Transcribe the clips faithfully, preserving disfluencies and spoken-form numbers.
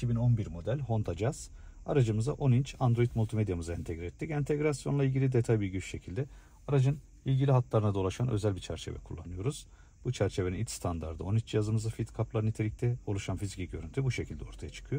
iki bin on bir model Honda Jazz. Aracımıza on inç Android multimedyamızı entegre ettik. Entegrasyonla ilgili detay bilgi şu şekilde. Aracın ilgili hatlarına dolaşan özel bir çerçeve kullanıyoruz. Bu çerçevenin iç standardı on inç cihazımızı fit kaplar nitelikte, oluşan fiziki görüntü bu şekilde ortaya çıkıyor.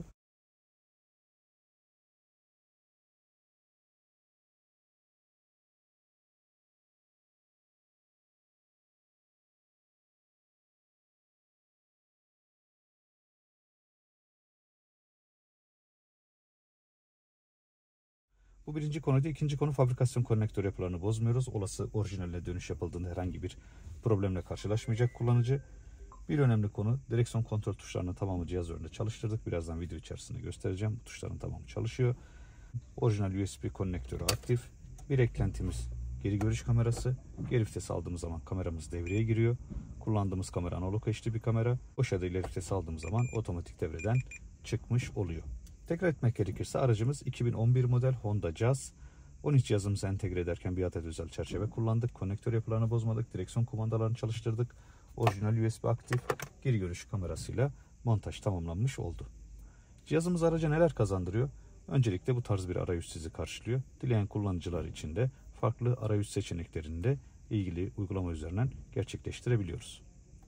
Bu birinci konuydu. İkinci konu, fabrikasyon konnektör yapılarını bozmuyoruz. Olası orijinaline dönüş yapıldığında herhangi bir problemle karşılaşmayacak kullanıcı. Bir önemli konu, direksiyon kontrol tuşlarının tamamı cihaz üzerinde çalıştırdık. Birazdan video içerisinde göstereceğim. Bu tuşların tamamı çalışıyor. Orijinal U S B konnektörü aktif. Bir eklentimiz geri görüş kamerası. Geri vites aldığımız zaman kameramız devreye giriyor. Kullandığımız kamera analog H D bir kamera. Boş ya da ileri vites aldığımız zaman otomatik devreden çıkmış oluyor. Tekrar etmek gerekirse aracımız iki bin on bir model Honda Jazz. on inç cihazımızı entegre ederken bir adet özel çerçeve kullandık. Konnektör yapılarını bozmadık. Direksiyon kumandalarını çalıştırdık. Orijinal U S B aktif geri görüş kamerasıyla montaj tamamlanmış oldu. Cihazımız araca neler kazandırıyor? Öncelikle bu tarz bir arayüz sizi karşılıyor. Dileyen kullanıcılar için de farklı arayüz seçeneklerini de ilgili uygulama üzerinden gerçekleştirebiliyoruz.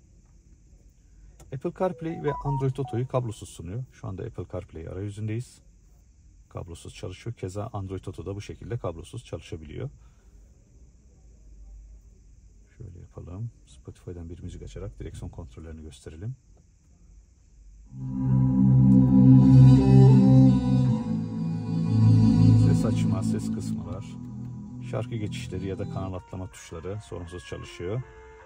Apple CarPlay ve Android Auto'yu kablosuz sunuyor. Şu anda Apple CarPlay arayüzündeyiz. Kablosuz çalışıyor. Keza Android Auto da bu şekilde kablosuz çalışabiliyor. Şöyle yapalım. Spotify'dan bir müzik açarak direksiyon kontrollerini gösterelim. Ses açma, ses kısmalar, şarkı geçişleri ya da kanal atlama tuşları sorunsuz çalışıyor.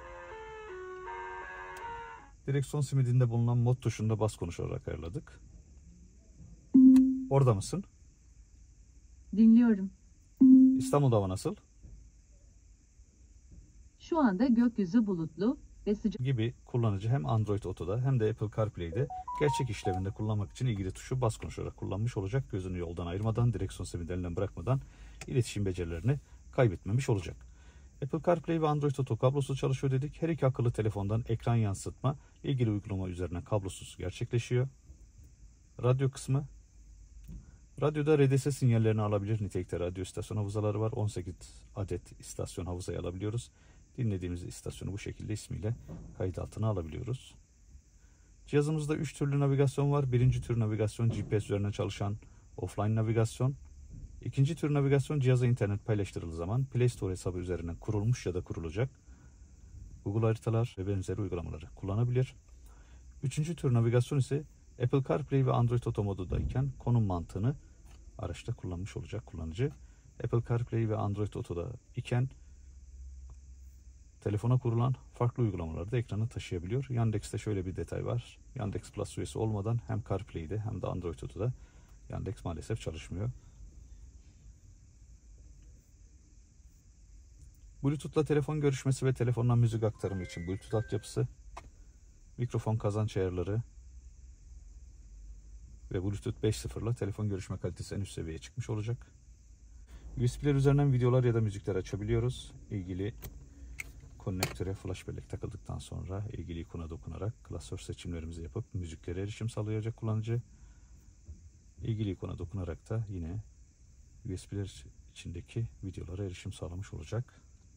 Direksiyon simidinde bulunan mod tuşunu da bas konuş olarak ayarladık. Orada mısın? Dinliyorum. İstanbul'da hava nasıl? Şu anda gökyüzü bulutlu ve sıcak Gibi kullanıcı hem Android Auto'da hem de Apple CarPlay'de gerçek işlevinde kullanmak için ilgili tuşu bas konuş olarak kullanmış olacak. Gözünü yoldan ayırmadan, direksiyon simidi elinden bırakmadan iletişim becerilerini kaybetmemiş olacak. Apple CarPlay ve Android Auto kablosuz çalışıyor dedik. Her iki akıllı telefondan ekran yansıtma ilgili uygulama üzerinden kablosuz gerçekleşiyor. Radyo kısmı. Radyoda R D S sinyallerini alabilir nitelikte radyo istasyon havuzaları var. on sekiz adet istasyon havuzayı alabiliyoruz. Dinlediğimiz istasyonu bu şekilde ismiyle kayıt altına alabiliyoruz. Cihazımızda üç türlü navigasyon var. Birinci tür navigasyon G P S üzerine çalışan offline navigasyon. İkinci tür navigasyon cihaza internet paylaştırıldığı zaman Play Store hesabı üzerinden kurulmuş ya da kurulacak Google haritalar ve benzeri uygulamaları kullanabilir. Üçüncü tür navigasyon ise Apple CarPlay ve Android Auto modundayken konum mantığını araçta kullanmış olacak kullanıcı. Apple CarPlay ve Android Auto'da iken telefona kurulan farklı uygulamaları da ekrana taşıyabiliyor. Yandex'te şöyle bir detay var. Yandex Plus üyesi olmadan hem CarPlay'de hem de Android Auto'da Yandex maalesef çalışmıyor. Bluetooth'la telefon görüşmesi ve telefondan müzik aktarımı için Bluetooth altyapısı, mikrofon kazanç ayarları ve Bluetooth beş nokta sıfır'la telefon görüşme kalitesi en üst seviyeye çıkmış olacak. U S B'ler üzerinden videolar ya da müzikler açabiliyoruz. İlgili konnektöre flash bellek takıldıktan sonra ilgili ikona dokunarak klasör seçimlerimizi yapıp müziklere erişim sağlayacak kullanıcı. İlgili ikona dokunarak da yine U S B'ler içindeki videolara erişim sağlamış olacak.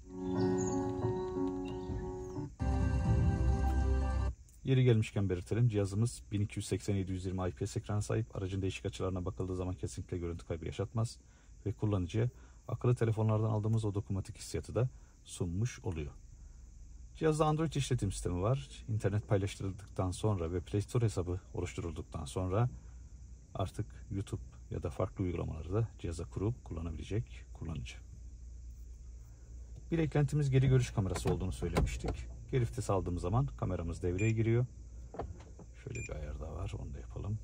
Yeri gelmişken belirtelim, cihazımız bin iki yüz seksen yedi yüz yirmi I P S ekrana sahip. Aracın değişik açılarına bakıldığı zaman kesinlikle görüntü kaybı yaşatmaz ve kullanıcıya akıllı telefonlardan aldığımız o dokunmatik hissiyatı da sunmuş oluyor. Cihazda Android işletim sistemi var. İnternet paylaştırıldıktan sonra ve Play Store hesabı oluşturulduktan sonra artık YouTube ya da farklı uygulamaları da cihaza kurup kullanabilecek kullanıcı. Bir eklentimiz geri görüş kamerası olduğunu söylemiştik. Geri vites aldığımız zaman kameramız devreye giriyor. Şöyle bir ayar daha var, onu da yapalım.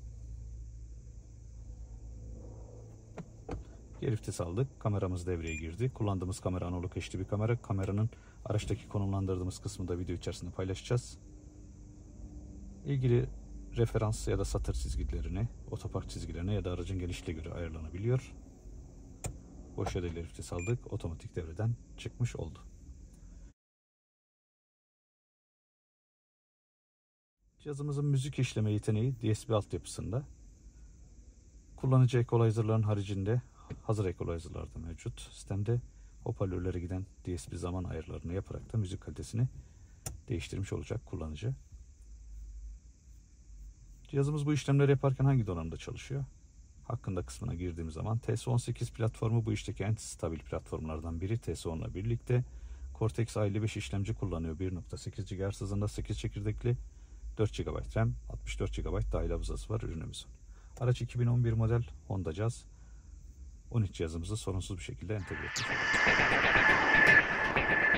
Geri vites aldık, kameramız devreye girdi. Kullandığımız kamera analog H D bir kamera. Kameranın araçtaki konumlandırdığımız kısmında video içerisinde paylaşacağız. İlgili referans ya da satır çizgilerini, otopark çizgilerine ya da aracın genişliğine göre ayarlanabiliyor. Boş ya da ileri vites aldık, otomatik devreden çıkmış oldu. Cihazımızın müzik işleme yeteneği D S P altyapısında. Kullanıcı equalizer'ların haricinde hazır equalizer'lar da mevcut. Sistemde hoparlörlere giden D S P zaman ayarlarını yaparak da müzik kalitesini değiştirmiş olacak kullanıcı. Cihazımız bu işlemleri yaparken hangi donanımda çalışıyor? Hakkında kısmına girdiğimiz zaman T S on sekiz platformu bu işteki en stabil platformlardan biri. T S on ile birlikte Cortex A elli beş işlemci kullanıyor. bir nokta sekiz gigahertz hızında sekiz çekirdekli, dört gigabayt RAM, altmış dört gigabayt dahil hafızası var ürünümüzün. Araç iki bin on bir model Honda Jazz. on üç cihazımızı sorunsuz bir şekilde entegre etmiş.